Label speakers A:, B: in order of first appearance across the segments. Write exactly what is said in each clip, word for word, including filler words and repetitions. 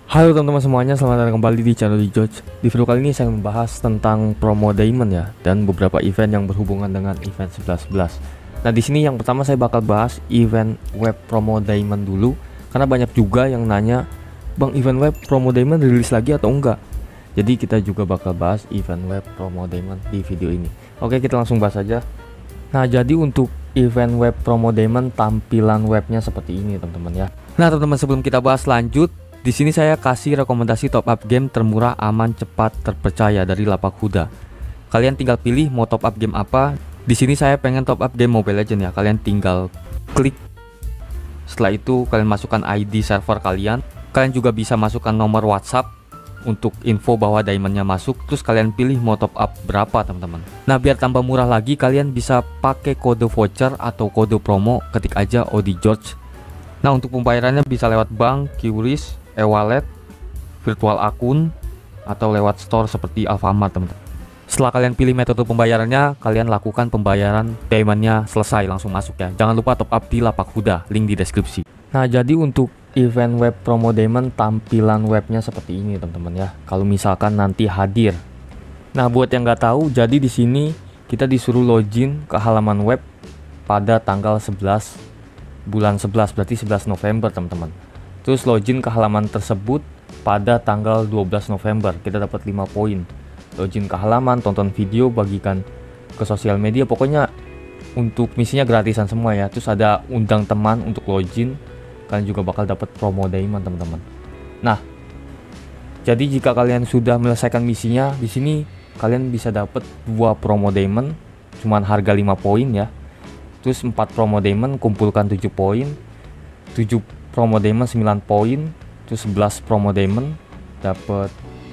A: Halo teman-teman semuanya, selamat datang kembali di channel George. Di video kali ini saya membahas tentang promo diamond ya, dan beberapa event yang berhubungan dengan event sebelas sebelas. Nah, di sini yang pertama saya bakal bahas event web promo diamond dulu, karena banyak juga yang nanya, "Bang, event web promo diamond rilis lagi atau enggak?" Jadi kita juga bakal bahas event web promo diamond di video ini. Oke, kita langsung bahas aja. Nah, jadi untuk event web promo diamond tampilan webnya seperti ini, teman-teman ya. Nah, teman-teman, sebelum kita bahas lanjut, di sini saya kasih rekomendasi top up game termurah, aman, cepat, terpercaya dari Lapak Huda. Kalian tinggal pilih mau top up game apa. Di sini saya pengen top up game Mobile Legends ya. Kalian tinggal klik. Setelah itu kalian masukkan I D server kalian. Kalian juga bisa masukkan nomor WhatsApp untuk info bahwa diamondnya masuk. Terus kalian pilih mau top up berapa, teman-teman. Nah, biar tambah murah lagi, kalian bisa pakai kode voucher atau kode promo. Ketik aja O D George. Nah, untuk pembayarannya bisa lewat bank, Q R I S, e-wallet, virtual akun, atau lewat store seperti Alfamart, teman-teman. Setelah kalian pilih metode pembayarannya, kalian lakukan pembayaran diamondnya selesai, langsung masuk ya. Jangan lupa top up di Lapak Huda, link di deskripsi. Nah, jadi untuk event web promo diamond tampilan webnya seperti ini, teman-teman ya. Kalau misalkan nanti hadir. Nah, buat yang nggak tahu, jadi di sini kita disuruh login ke halaman web pada tanggal sebelas bulan sebelas, berarti sebelas November, teman-teman. Terus login ke halaman tersebut pada tanggal dua belas November, kita dapat lima poin. Login ke halaman, tonton video, bagikan ke sosial media, pokoknya untuk misinya gratisan semua ya. Terus ada undang teman untuk login, kalian juga bakal dapat promo diamond, teman-teman. Nah, jadi jika kalian sudah menyelesaikan misinya, di sini kalian bisa dapat dua promo diamond, cuman harga lima poin ya. Terus empat promo diamond kumpulkan tujuh poin, tujuh promo diamond sembilan poin, terus sebelas promo diamond dapat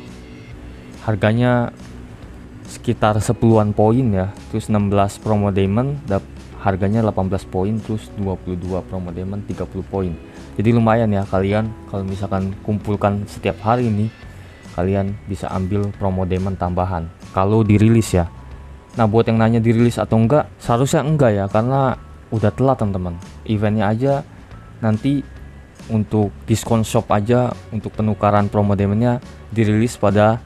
A: harganya sekitar sepuluhan poin ya. Terus enam belas promo diamond dapat harganya delapan belas poin, terus dua puluh dua promo diamond tiga puluh poin. Jadi lumayan ya, kalian kalau misalkan kumpulkan setiap hari ini, kalian bisa ambil promo diamond tambahan kalau dirilis ya. Nah, buat yang nanya dirilis atau enggak, seharusnya enggak ya, karena udah telat, teman-teman. Eventnya aja nanti untuk diskon shop aja, untuk penukaran promo diamondnya dirilis pada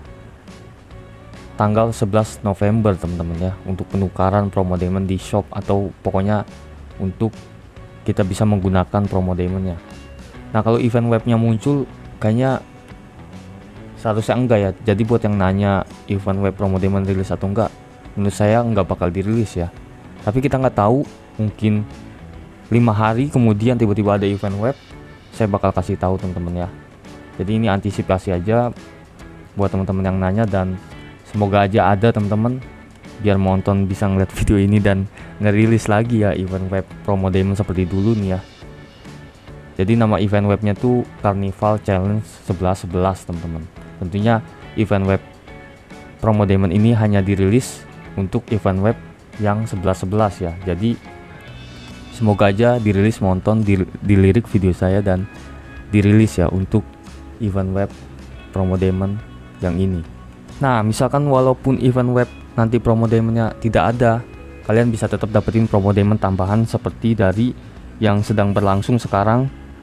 A: tanggal sebelas November, teman-teman ya, untuk penukaran promo diamond di shop, atau pokoknya untuk kita bisa menggunakan promo diamondnya. Nah, kalau event webnya muncul, kayaknya seharusnya enggak ya. Jadi buat yang nanya event web promo diamond rilis atau enggak, menurut saya enggak bakal dirilis ya. Tapi kita nggak tahu, mungkin lima hari kemudian tiba-tiba ada event web, saya bakal kasih tahu, teman-teman ya. Jadi ini antisipasi aja buat teman-teman yang nanya, dan semoga aja ada, teman-teman, biar nonton bisa ngeliat video ini dan ngerilis lagi ya event web promo diamond seperti dulu nih ya. Jadi nama event webnya tuh Carnival Challenge sebelas sebelas, teman-teman. Tentunya event web promo diamond ini hanya dirilis untuk event web yang sebelas sebelas ya. Jadi semoga aja dirilis, nonton di, dilirik video saya dan dirilis ya untuk event web promo diamond yang ini. Nah, misalkan walaupun event web nanti promo diamondnya tidak ada, kalian bisa tetap dapetin promo diamond tambahan seperti dari yang sedang berlangsung sekarang,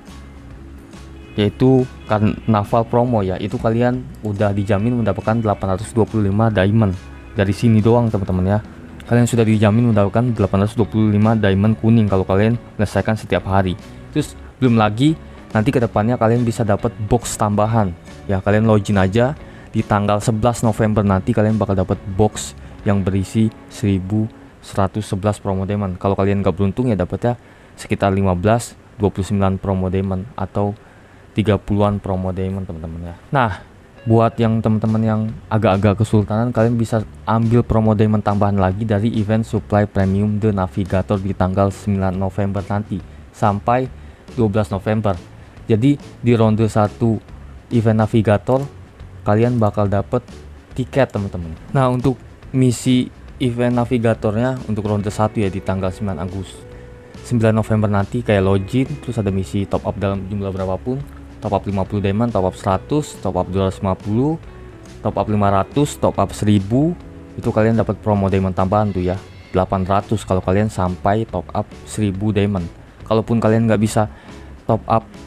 A: yaitu Carnival promo ya. Itu kalian udah dijamin mendapatkan delapan ratus dua puluh lima diamond dari sini doang, teman-teman ya. Kalian sudah dijamin mendapatkan delapan ratus dua puluh lima diamond kuning kalau kalian menyelesaikan setiap hari. Terus belum lagi nanti kedepannya kalian bisa dapat box tambahan ya. Kalian login aja di tanggal sebelas November, nanti kalian bakal dapat box yang berisi seribu seratus sebelas promo diamond. Kalau kalian gak beruntung ya dapatnya sekitar lima belas, dua puluh sembilan promo diamond atau tiga puluhan promo diamond, teman-teman ya. Nah, buat yang teman-teman yang agak-agak kesultanan, kalian bisa ambil promo diamond tambahan lagi dari event Supply Premium The Navigator di tanggal sembilan November nanti sampai dua belas November. Jadi di ronde satu event Navigator kalian bakal dapet tiket, teman-teman. Nah, untuk misi event Navigatornya untuk ronde satu ya di tanggal sembilan Agustus sembilan November nanti kayak login, terus ada misi top up dalam jumlah berapapun, top up lima puluh diamond, top up seratus, top up dua ratus lima puluh, top up lima ratus, top up seribu, itu kalian dapat promo diamond tambahan tuh ya, delapan ratus kalau kalian sampai top up seribu diamond. Kalaupun kalian nggak bisa top up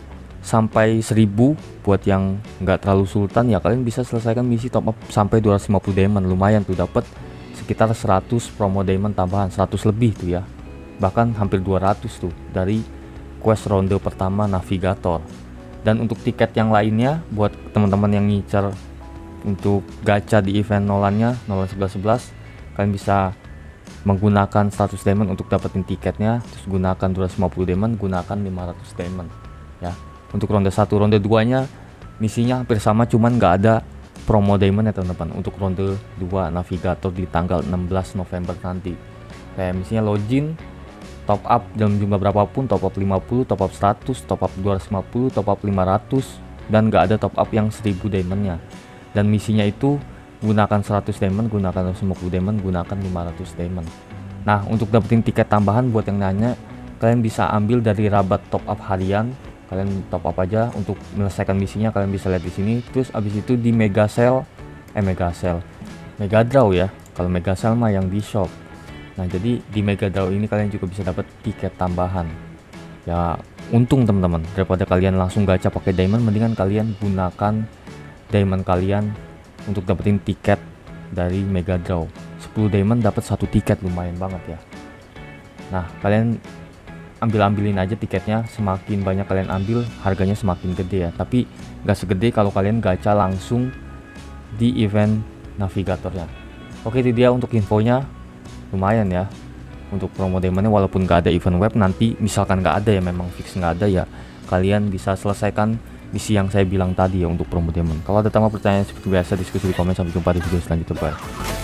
A: sampai seribu. Buat yang nggak terlalu sultan ya kalian bisa selesaikan misi top up sampai dua ratus lima puluh diamond. Lumayan tuh, dapat sekitar seratus promo diamond tambahan, seratus lebih tuh ya, bahkan hampir dua ratus tuh dari quest ronde pertama navigator. Dan untuk tiket yang lainnya buat teman-teman yang ngincer untuk gacha di event Nolannya, Nolan sebelas sebelas, kalian bisa menggunakan seratus diamond untuk dapetin tiketnya, terus gunakan dua ratus lima puluh diamond, gunakan lima ratus diamond ya. Untuk ronde satu, ronde dua nya misinya hampir sama, cuman nggak ada promo diamond ya teman-teman. Untuk ronde dua navigator di tanggal enam belas November nanti, kayak misinya login, top up dalam jumlah berapapun, top up lima puluh, top up seratus, top up dua ratus lima puluh, top up lima ratus, dan nggak ada top up yang seribu diamondnya. Dan misinya itu gunakan seratus diamond, gunakan dua ratus lima puluh diamond, gunakan lima ratus diamond. Nah, untuk dapetin tiket tambahan buat yang nanya, kalian bisa ambil dari rabat top up harian. Kalian top up aja untuk menyelesaikan misinya, kalian bisa lihat di sini. Terus abis itu di mega sale, eh mega sale, mega draw ya. Kalau mega sale mah yang di shop. Nah, jadi di mega draw ini kalian juga bisa dapat tiket tambahan. Ya, untung teman-teman. Daripada kalian langsung gacha pakai diamond, mendingan kalian gunakan diamond kalian untuk dapetin tiket dari mega draw. Sepuluh diamond dapat satu tiket, lumayan banget ya. Nah, kalian ambil-ambilin aja tiketnya, semakin banyak kalian ambil harganya semakin gede ya, tapi gak segede kalau kalian gacha langsung di event navigatornya. Oke, itu dia untuk infonya. Lumayan ya untuk promo diamondnya, walaupun gak ada event web. Nanti misalkan gak ada ya, memang fix gak ada ya, kalian bisa selesaikan misi yang saya bilang tadi ya untuk promo diamond. Kalau ada tambah pertanyaan seperti biasa, diskusi di komen. Sampai jumpa di video selanjutnya, bye.